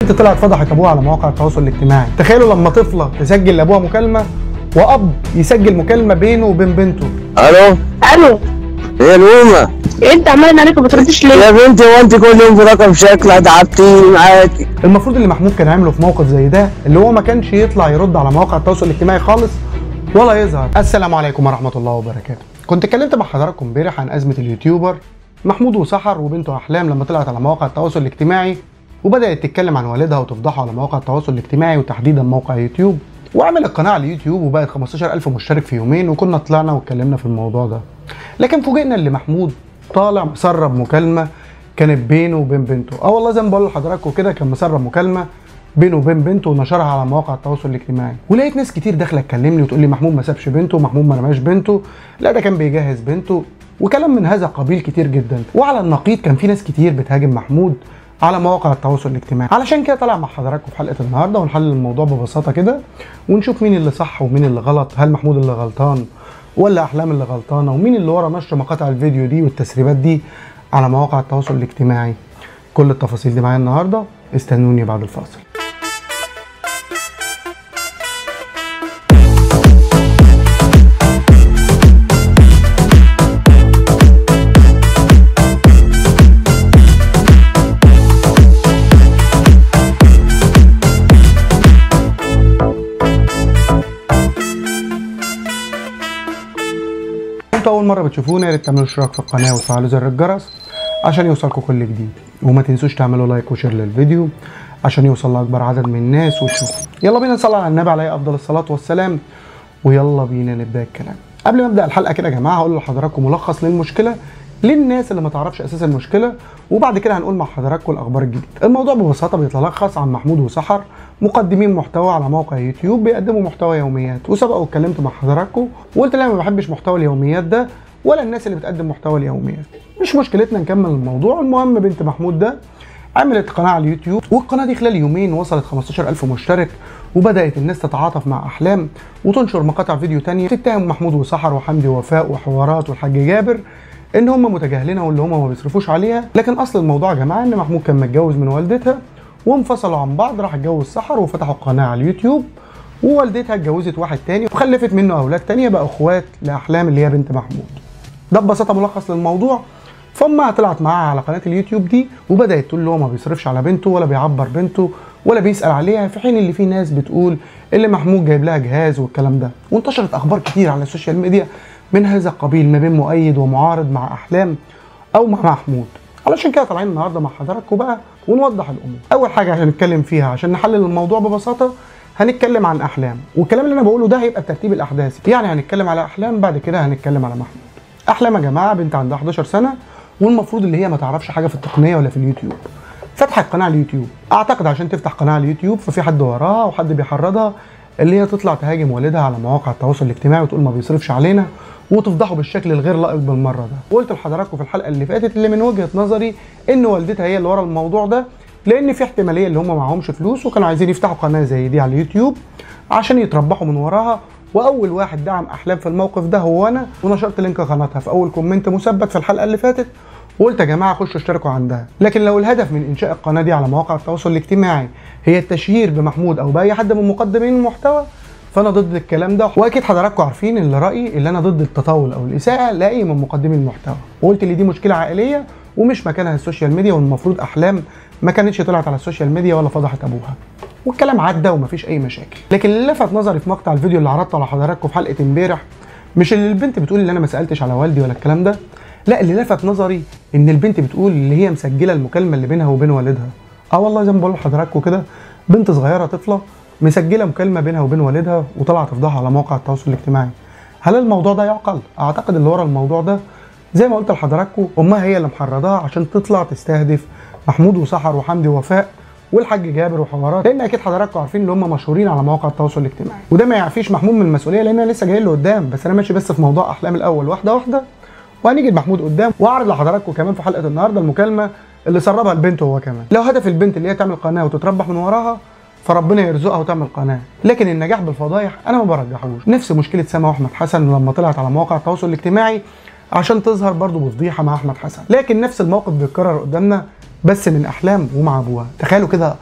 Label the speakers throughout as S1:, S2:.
S1: بنت طلعت فضحت ابوها على مواقع التواصل الاجتماعي. تخيلوا لما طفله تسجل لابوها مكالمه واب يسجل مكالمه بينه وبين بنته.
S2: الو ايه الأمة؟
S3: انت عمال عليك ما بتردش ليه؟
S2: يا بنتي هو انت كل يوم في رقم شكل هتعبتيني معاكي.
S1: المفروض اللي محمود كان عامله في موقف زي ده اللي هو ما كانش يطلع يرد على مواقع التواصل الاجتماعي خالص ولا يظهر. السلام عليكم ورحمه الله وبركاته. كنت اتكلمت مع حضراتكم امبارح عن ازمه اليوتيوبر محمود وسحر وبنته احلام لما طلعت على مواقع التواصل الاجتماعي وبدات تتكلم عن والدها وتفضحه على مواقع التواصل الاجتماعي وتحديدا موقع يوتيوب، وعمل القناه على اليوتيوب وبقت 15000 مشترك في يومين، وكنا طلعنا واتكلمنا في الموضوع ده. لكن فوجئنا ان محمود طالع مسرب مكالمه كانت بينه وبين بنته. والله زي ما بقول لحضراتكم كده كان مسرب مكالمه بينه وبين بنته ونشرها على مواقع التواصل الاجتماعي، ولقيت ناس كتير داخله تكلمني وتقول لي محمود ما سابش بنته، محمود ما رماش بنته، لا ده كان بيجهز بنته، وكلام من هذا القبيل كتير جدا. وعلى النقيض كان في ناس كتير بتهاجم محمود على مواقع التواصل الاجتماعي. علشان كده طالع مع حضراتكم في حلقه النهارده ونحلل الموضوع ببساطه كده ونشوف مين اللي صح ومين اللي غلط، هل محمود اللي غلطان ولا احلام اللي غلطانه، ومين اللي ورا نشر مقاطع الفيديو دي والتسريبات دي على مواقع التواصل الاجتماعي. كل التفاصيل دي معايا النهارده، استنوني بعد الفاصل. اول مره بتشوفونا يا ريت تعملوا اشتراك في القناه وتفعلوا زر الجرس عشان يوصلكم كل جديد، وما تنسوش تعملوا لايك وشير للفيديو عشان يوصل لاكبر عدد من الناس وتشوفوا. يلا بينا نصلي على النبي عليه افضل الصلاه والسلام، ويلا بينا نبدا الكلام. قبل ما ابدا الحلقه كده يا جماعه هقول لحضراتكم ملخص للمشكله للناس اللي ما تعرفش اساس المشكله، وبعد كده هنقول مع حضراتكم الاخبار الجديده. الموضوع ببساطه بيتلخص عن محمود وسحر مقدمين محتوى على موقع يوتيوب بيقدموا محتوى يوميات، وسبق واتكلمت مع حضراتكم وقلت لا ما بحبش محتوى اليوميات ده ولا الناس اللي بتقدم محتوى اليوميات. مش مشكلتنا نكمل الموضوع. المهم بنت محمود ده عملت قناه على اليوتيوب، والقناه دي خلال يومين وصلت 15000 مشترك، وبدات الناس تتعاطف مع احلام وتنشر مقاطع فيديو تانية تتهم محمود وسحر وحمدي ووفاء وحوارات والحاج جابر ان هم متجاهلينها واللي هم ما بيصرفوش عليها. لكن اصل الموضوع يا جماعه ان محمود كان متجوز من والدتها وانفصلوا عن بعض، راح اتجوز سحر وفتحوا قناه على اليوتيوب، ووالدتها اتجوزت واحد تاني وخلفت منه اولاد تانية بقى اخوات لاحلام اللي هي بنت محمود. ده ببساطه ملخص للموضوع. فامها طلعت معاها على قناه اليوتيوب دي وبدات تقول له هو ما بيصرفش على بنته ولا بيعبر بنته ولا بيسال عليها، في حين اللي في ناس بتقول اللي محمود جايب لها جهاز والكلام ده. وانتشرت اخبار كتير على السوشيال ميديا من هذا القبيل ما بين مؤيد ومعارض مع احلام او مع محمود. علشان كده طالعين النهارده مع حضراتكم بقى ونوضح الامور. اول حاجه عشان نتكلم فيها عشان نحلل الموضوع ببساطه هنتكلم عن احلام، والكلام اللي انا بقوله ده هيبقى بترتيب الاحداث، يعني هنتكلم على احلام بعد كده هنتكلم على محمود. احلام يا جماعه بنت عندها 11 سنه والمفروض اللي هي ما تعرفش حاجه في التقنيه ولا في اليوتيوب. فتحت قناه على اليوتيوب، اعتقد عشان تفتح قناه على اليوتيوب ففي حد وراها وحد بيحرضها اللي هي تطلع تهاجم والدها على مواقع التواصل الاجتماعي وتقول ما بيصرفش علينا وتفضحه بالشكل الغير لائق بالمره ده. وقلت لحضراتكم في الحلقه اللي فاتت اللي من وجهه نظري ان والدتها هي اللي ورا الموضوع ده، لان في احتماليه اللي هم معهمش فلوس وكانوا عايزين يفتحوا قناه زي دي على اليوتيوب عشان يتربحوا من وراها. واول واحد دعم احلام في الموقف ده هو انا، ونشرت لينك قناتها في اول كومنت مثبت في الحلقه اللي فاتت، وقلت يا جماعه خشوا اشتركوا عندها. لكن لو الهدف من انشاء القناه دي على مواقع التواصل الاجتماعي هي التشهير بمحمود او باي حد من مقدمين المحتوى فانا ضد الكلام ده. واكيد حضراتكم عارفين ان رايي اللي انا ضد التطاول او الاساءه لاي من مقدمين المحتوى، وقلت ان دي مشكله عائليه ومش مكانها السوشيال ميديا، والمفروض احلام ما كانتش طلعت على السوشيال ميديا ولا فضحت ابوها، والكلام عدى ومفيش اي مشاكل. لكن اللي لفت نظري في مقطع الفيديو اللي عرضته على حضراتكم في حلقه امبارح مش اللي البنت بتقول ان انا ما سالتش على والدي ولا الكلام ده، لا اللي لفت نظري ان البنت بتقول اللي هي مسجله المكالمه اللي بينها وبين والدها. والله زي ما بقول لحضراتكم كده بنت صغيره طفله مسجله مكالمه بينها وبين والدها وطلعت تفضحها على موقع التواصل الاجتماعي. هل الموضوع ده يعقل؟ اعتقد اللي ورا الموضوع ده زي ما قلت لحضراتكم امها هي اللي محرضاها عشان تطلع تستهدف محمود وسحر وحمدي ووفاء والحاج جابر وحوارات، لان اكيد حضراتكم عارفين ان هم مشهورين على مواقع التواصل الاجتماعي. وده ما يعفيش محمود من المسؤوليه لان انا لسه جاي له قدام، بس انا ماشي بس في موضوع احلام الاول واحده واحده وهنيجي لمحمود قدام، واعرض لحضراتكم كمان في حلقه النهارده المكالمه اللي سربها البنت هو كمان. لو هدف البنت اللي هي تعمل قناه وتتربح من وراها فربنا يرزقها وتعمل قناه، لكن النجاح بالفضايح انا ما برجحوش. نفس مشكله سما واحمد حسن لما طلعت على مواقع التواصل الاجتماعي عشان تظهر برضه بفضيحه مع احمد حسن، لكن نفس الموقف بيتكرر قدامنا بس من احلام ومع ابوها. تخيلوا كده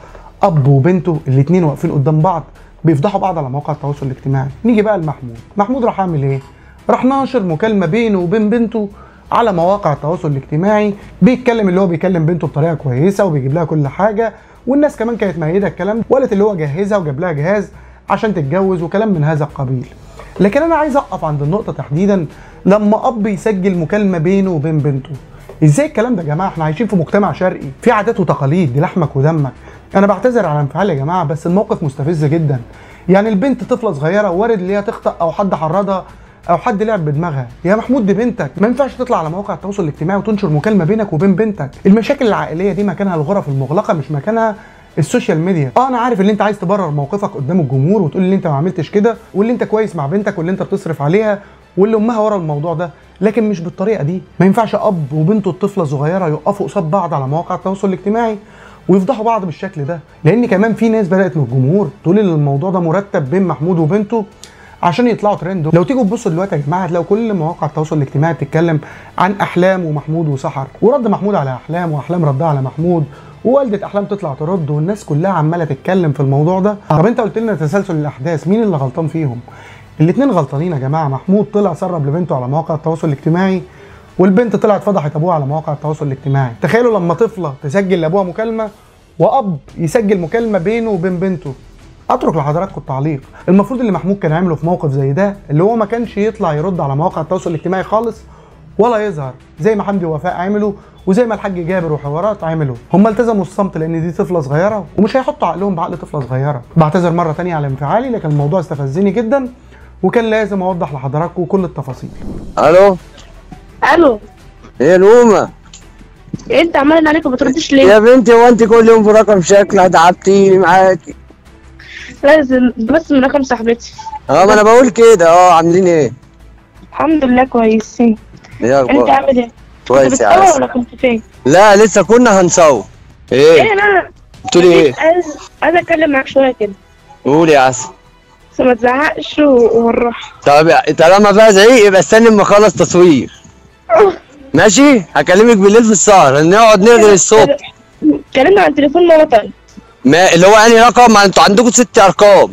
S1: اب وبنته الاتنين واقفين قدام بعض بيفضحوا بعض على مواقع التواصل الاجتماعي. نيجي بقى لمحمود. محمود راح عامل ايه؟ راح ناشر مكالمه بينه وبين بنته على مواقع التواصل الاجتماعي، بيتكلم اللي هو بيكلم بنته بطريقه كويسه وبيجيب لها كل حاجه، والناس كمان كانت مؤيده الكلام، وقالت اللي هو جهزها وجاب لها جهاز عشان تتجوز وكلام من هذا القبيل. لكن انا عايز اقف عند النقطه تحديدا لما اب يسجل مكالمه بينه وبين بنته. ازاي الكلام ده يا جماعه؟ احنا عايشين في مجتمع شرقي في عادات وتقاليد، دي لحمك ودمك. انا بعتذر على انفعالي يا جماعه، بس الموقف مستفز جدا. يعني البنت طفله صغيره وارد اللي هي تخطأ او حد حرضها او حد لعب بدماغها. يا محمود دي بنتك، ما ينفعش تطلع على مواقع التواصل الاجتماعي وتنشر مكالمه بينك وبين بنتك. المشاكل العائليه دي مكانها الغرف المغلقه، مش مكانها السوشيال ميديا. انا عارف ان انت عايز تبرر موقفك قدام الجمهور وتقول ان انت ما عملتش كده، واللي انت كويس مع بنتك، واللي انت بتصرف عليها، واللي امها ورا الموضوع ده، لكن مش بالطريقه دي. ما ينفعش اب وبنته الطفله الصغيره يقفوا قصاد بعض على مواقع التواصل الاجتماعي ويفضحوا بعض بالشكل ده. لان كمان في ناس بدات من الجمهور تقول ان الموضوع ده مرتب بين محمود وبنته عشان يطلعوا ترند. لو تيجوا تبصوا دلوقتي يا جماعه هتلاقوا كل مواقع التواصل الاجتماعي بتتكلم عن احلام ومحمود وسحر، ورد محمود على احلام، واحلام ردها على محمود، ووالده احلام تطلع ترد، والناس كلها عماله تتكلم في الموضوع ده. طب انت قلت لنا تسلسل الاحداث، مين اللي غلطان فيهم؟ الاثنين غلطانين يا جماعه. محمود طلع سرب لبنته على مواقع التواصل الاجتماعي، والبنت طلعت فضحت ابوها على مواقع التواصل الاجتماعي. تخيلوا لما طفله تسجل لابوها مكالمه واب يسجل مكالمه بينه وبين بنته. اترك لحضراتكم التعليق. المفروض اللي محمود كان عامله في موقف زي ده اللي هو ما كانش يطلع يرد على مواقع التواصل الاجتماعي خالص ولا يظهر، زي ما حمدي ووفاء عملوا وزي ما الحاج جابر وحوارات عملوا. هم التزموا الصمت لان دي طفله صغيره ومش هيحطوا عقلهم بعقل طفله صغيره. بعتذر مره ثانيه على انفعالي، لكن الموضوع استفزني جدا وكان لازم اوضح لحضراتكم كل التفاصيل.
S2: الو.
S3: الو.
S2: ايه نومه؟
S3: انت عمال عليك وما بتردش ليه؟
S2: يا بنتي هو انت كل يوم في رقم شكل هتعبتيني معاكي.
S3: لازم بس من رقم صاحبتي.
S2: ما انا بقول كده. عاملين ايه؟
S3: الحمد لله كويسين.
S2: ايه
S3: انت
S2: اخبارك؟
S3: عامل ايه؟
S2: كويس
S3: كنت
S2: يا
S3: بتصور
S2: عسل.
S3: ولا كنت فين؟
S2: لا لسه كنا هنصور. ايه؟
S3: انا
S2: بتقولي ايه؟
S3: عايز اتكلم معاك شويه كده.
S2: قولي يا عسل.
S3: بس ما تزعقش والراحه.
S2: طب طالما بقى زعيق يبقى استني اما اخلص تصوير. ماشي؟ هكلمك بالليل في السهر نقعد نرغي الصبح.
S3: اتكلمنا عن تليفون ماما طيب.
S2: ما اللي هو انهي رقم؟ ما انتوا عندكم 6 ارقام.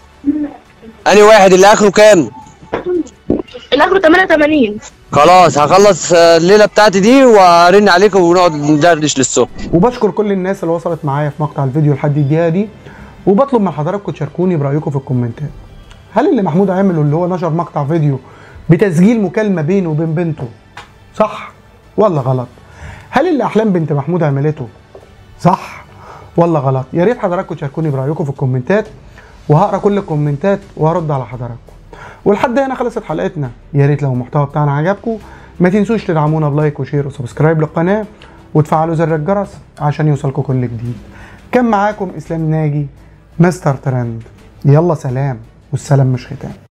S2: انهي واحد اللي اخره كام؟
S3: اللي اخره 88.
S2: خلاص هخلص الليله بتاعتي دي وارن عليكم ونقعد ندردش للصبح.
S1: وبشكر كل الناس اللي وصلت معايا في مقطع الفيديو لحد الدقيقه دي، وبطلب من حضراتكم تشاركوني برايكم في الكومنتات. هل اللي محمود عمله اللي هو نشر مقطع فيديو بتسجيل مكالمه بينه وبين بنته صح ولا غلط؟ هل اللي احلام بنت محمود عملته صح ولا غلط؟ يا ريت حضراتكم تشاركوني برايكم في الكومنتات، وهقرا كل الكومنتات وهرد على حضراتكم. ولحد هنا خلصت حلقتنا. يا ريت لو المحتوى بتاعنا عجبكم ما تنسوش تدعمونا بلايك وشير وسبسكرايب للقناه وتفعلوا زر الجرس عشان يوصلكم كل جديد. كان معاكم اسلام ناجي مستر ترند. يلا سلام، والسلام مش ختام.